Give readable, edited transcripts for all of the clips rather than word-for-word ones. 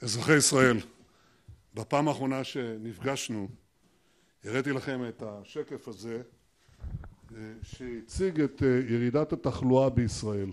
אזרחי ישראל, בפעם האחרונה שנפגשנו הראיתי לכם את השקף הזה שהציג את ירידת התחלואה בישראל.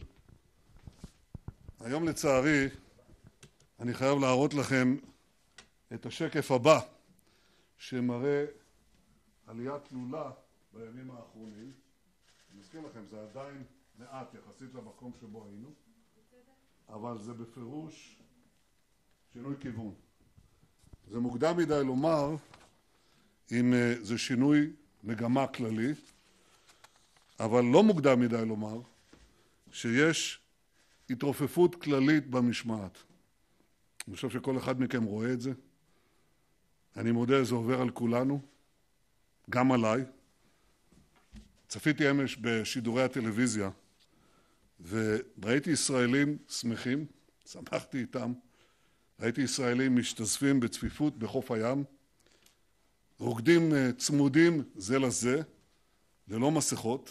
היום לצערי אני חייב להראות לכם את השקף הבא שמראה עלייה תלולה בימים האחרונים. אני מזכיר לכם, זה עדיין מעט יחסית למקום שבו היינו, אבל זה בפירוש שינוי כיוון. זה מוקדם מדי לומר אם זה שינוי מגמה כללי, אבל לא מוקדם מדי לומר שיש התרופפות כללית במשמעת. אני חושב שכל אחד מכם רואה את זה. אני מודה, זה עובר על כולנו, גם עליי. צפיתי אמש בשידורי הטלוויזיה, וראיתי ישראלים שמחים, שמחתי איתם. ראיתי ישראלים משתזפים בצפיפות בחוף הים, רוקדים צמודים זה לזה, ללא מסכות,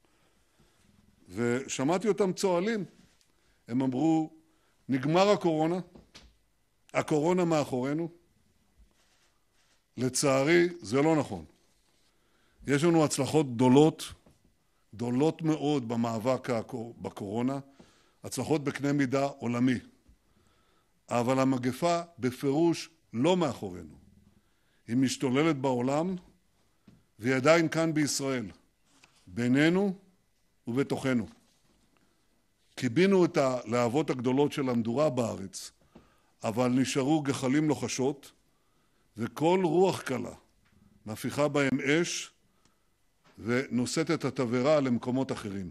ושמעתי אותם צועלים. הם אמרו, נגמר הקורונה, הקורונה מאחורינו. לצערי, זה לא נכון. יש לנו הצלחות גדולות מאוד במאבק בקורונה, הצלחות בקנה מידה עולמי. אבל המגפה בפירוש לא מאחורינו. היא משתוללת בעולם, והיא עדיין כאן בישראל, בינינו ובתוכנו. קיבינו את הלהבות הגדולות של המדורה בארץ, אבל נשארו גחלים לוחשות, וכל רוח קלה מפיחה בהם אש ונושאת את התבערה למקומות אחרים.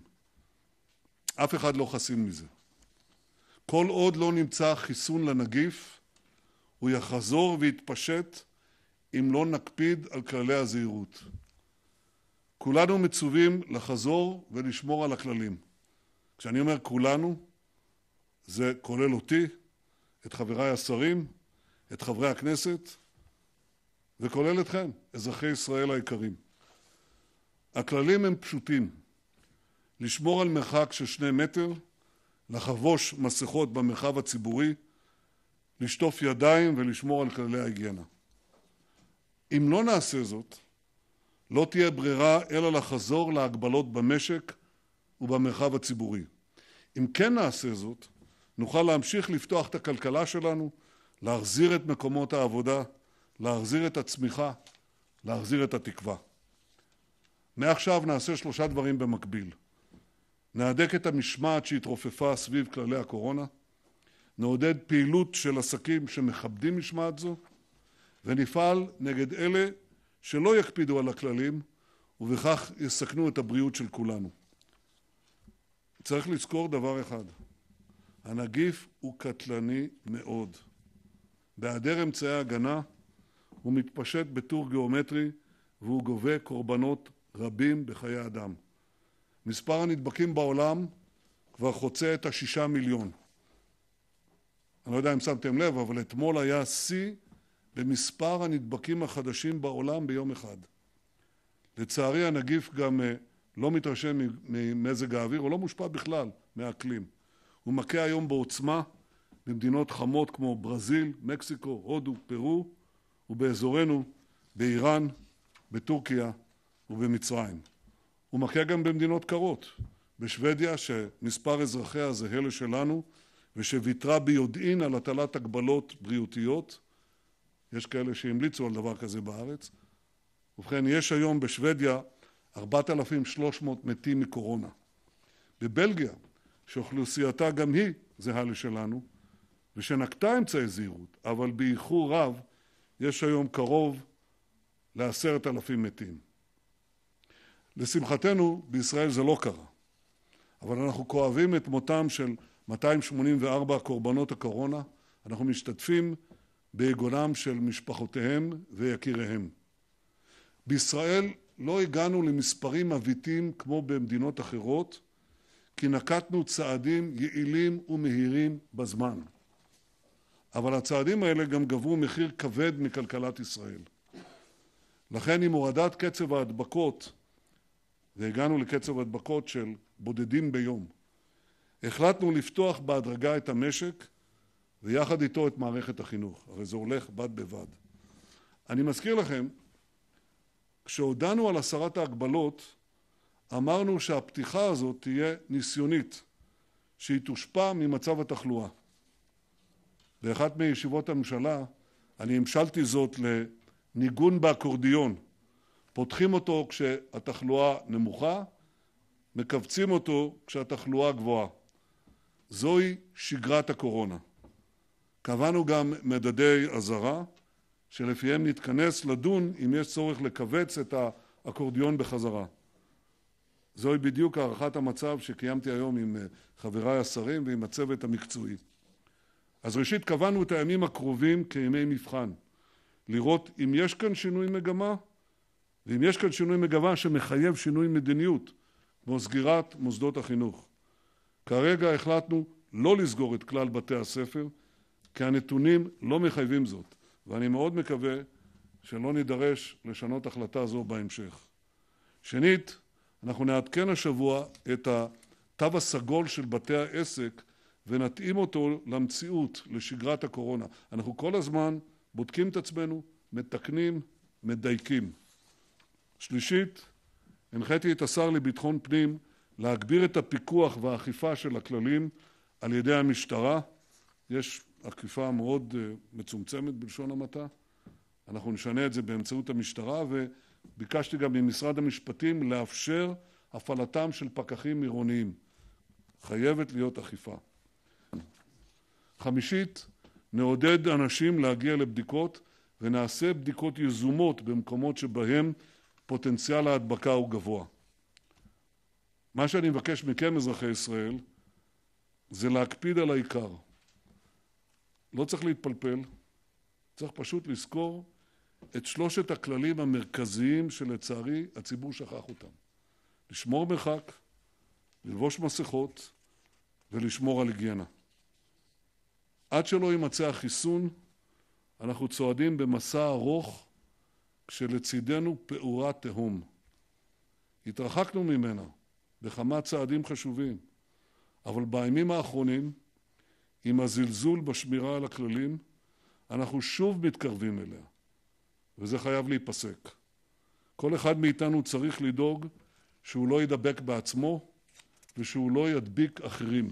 אף אחד לא חסין מזה. כל עוד לא נמצא חיסון לנגיף, הוא יחזור ויתפשט אם לא נקפיד על כללי הזהירות. כולנו מצווים לחזור ולשמור על הכללים. כשאני אומר כולנו, זה כולל אותי, את חבריי השרים, את חברי הכנסת, וכולל אתכם, אזרחי ישראל היקרים. הכללים הם פשוטים. לשמור על מרחק של 2 מטר, לחבוש מסכות במרחב הציבורי, לשטוף ידיים ולשמור על כללי ההיגיינה. אם לא נעשה זאת, לא תהיה ברירה אלא לחזור להגבלות במשק ובמרחב הציבורי. אם כן נעשה זאת, נוכל להמשיך לפתוח את הכלכלה שלנו, להחזיר את מקומות העבודה, להחזיר את הצמיחה, להחזיר את התקווה. מעכשיו נעשה 3 דברים במקביל. נהדק את המשמעת שהתרופפה סביב כללי הקורונה, נעודד פעילות של עסקים שמכבדים משמעת זו, ונפעל נגד אלה שלא יקפידו על הכללים, ובכך יסכנו את הבריאות של כולנו. צריך לזכור דבר אחד, הנגיף הוא קטלני מאוד. בהיעדר אמצעי הגנה הוא מתפשט בטור גיאומטרי, והוא גובה קורבנות רבים בחיי אדם. מספר הנדבקים בעולם כבר חוצה את 6 מיליון. אני לא יודע אם שמתם לב, אבל אתמול היה שיא במספר הנדבקים החדשים בעולם ביום אחד. לצערי הנגיף גם לא מתרשם ממזג האוויר, הוא לא מושפע בכלל מהאקלים. הוא מכה היום בעוצמה במדינות חמות כמו ברזיל, מקסיקו, הודו, פרו, ובאזורנו באיראן, בטורקיה ובמצרים. הוא מכה גם במדינות קרות, בשוודיה שמספר אזרחיה זהה לשלנו ושוויתרה ביודעין על הטלת הגבלות בריאותיות. יש כאלה שהמליצו על דבר כזה בארץ. ובכן, יש היום בשוודיה 4,300 מתים מקורונה. בבלגיה, שאוכלוסייתה גם היא זהה לשלנו, ושנקטה אמצעי זהירות, אבל באיחור רב, יש היום קרוב ל10,000 מתים. לשמחתנו, בישראל זה לא קרה. אבל אנחנו כואבים את מותם של 284 קורבנות הקורונה. אנחנו משתתפים ביגונם של משפחותיהם ויקיריהם. בישראל לא הגענו למספרים מביטים כמו במדינות אחרות, כי נקטנו צעדים יעילים ומהירים בזמן. אבל הצעדים האלה גם גבו מחיר כבד מכלכלת ישראל. לכן עם הורדת קצב ההדבקות, והגענו לקצב הדבקות של בודדים ביום, החלטנו לפתוח בהדרגה את המשק ויחד איתו את מערכת החינוך. הרי זה הולך בד בבד. אני מזכיר לכם, כשהודענו על הסרת ההגבלות, אמרנו שהפתיחה הזאת תהיה ניסיונית, שהיא תושפע ממצב התחלואה. באחת מישיבות הממשלה אני המשלתי זאת לניגון באקורדיון. פותחים אותו כשהתחלואה נמוכה, מקבצים אותו כשהתחלואה גבוהה. זוהי שגרת הקורונה. קבענו גם מדדי אזהרה, שלפיהם נתכנס לדון אם יש צורך לקבץ את האקורדיון בחזרה. זוהי בדיוק הערכת המצב שקיימתי היום עם חבריי השרים ועם הצוות המקצועי. אז ראשית קבענו את הימים הקרובים כימי מבחן, לראות אם יש כאן שינוי מגמה, ואם יש כאן שינוי מגמה שמחייב שינוי מדיניות, כמו סגירת מוסדות החינוך. כרגע החלטנו לא לסגור את כלל בתי הספר, כי הנתונים לא מחייבים זאת, ואני מאוד מקווה שלא נידרש לשנות החלטה זו בהמשך. שנית, אנחנו נעדכן השבוע את התו הסגול של בתי העסק ונתאים אותו למציאות, לשגרת הקורונה. אנחנו כל הזמן בודקים את עצמנו, מתקנים, מדייקים. שלישית, הנחיתי את השר לביטחון פנים להגביר את הפיקוח והאכיפה של הכללים על ידי המשטרה. יש אכיפה מאוד מצומצמת בלשון המעטה. אנחנו נשנה את זה באמצעות המשטרה, וביקשתי גם ממשרד המשפטים לאפשר הפעלתם של פקחים עירוניים. חייבת להיות אכיפה. חמישית, נעודד אנשים להגיע לבדיקות ונעשה בדיקות יזומות במקומות שבהם פוטנציאל ההדבקה הוא גבוה. מה שאני מבקש מכם, אזרחי ישראל, זה להקפיד על העיקר. לא צריך להתפלפל, צריך פשוט לזכור את שלושת הכללים המרכזיים שלצערי הציבור שכח אותם. לשמור מרחק, ללבוש מסכות ולשמור על היגיינה. עד שלא יימצא החיסון, אנחנו צועדים במסע ארוך כשלצידנו פעורה תהום. התרחקנו ממנה בכמה צעדים חשובים, אבל בימים האחרונים, עם הזלזול בשמירה על הכללים, אנחנו שוב מתקרבים אליה, וזה חייב להיפסק. כל אחד מאיתנו צריך לדאוג שהוא לא ידבק בעצמו ושהוא לא ידביק אחרים.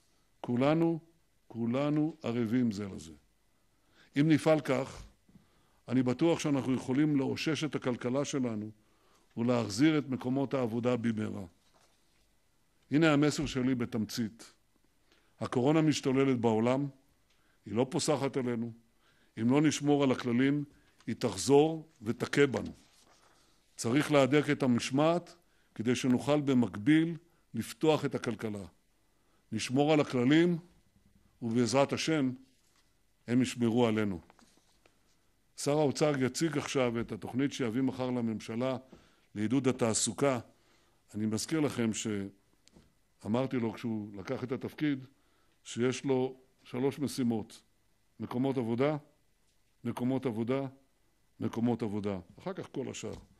כולנו ערבים זה לזה. אם נפעל כך, אני בטוח שאנחנו יכולים לאושש את הכלכלה שלנו ולהחזיר את מקומות העבודה במהרה. הנה המסר שלי בתמצית. הקורונה משתוללת בעולם, היא לא פוסחת עלינו. אם לא נשמור על הכללים, היא תחזור ותכה בנו. צריך להדק את המשמעת כדי שנוכל במקביל לפתוח את הכלכלה. נשמור על הכללים, ובעזרת השם הם ישמרו עלינו. שר האוצר יציג עכשיו את התוכנית שיביא מחר לממשלה לעידוד התעסוקה. אני מזכיר לכם שאמרתי לו כשהוא לקח את התפקיד, שיש לו 3 משימות: מקומות עבודה, מקומות עבודה, מקומות עבודה. אחר כך כל השאר.